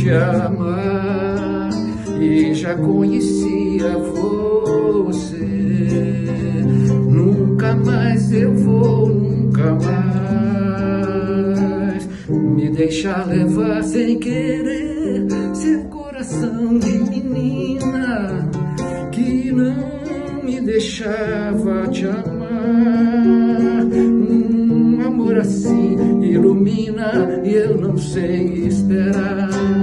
te amar e já conhecia você. Nunca mais eu vou, nunca mais me deixar levar sem querer seu coração de menina que não me deixava te amar. Um amor assim ilumina e eu não sei esperar.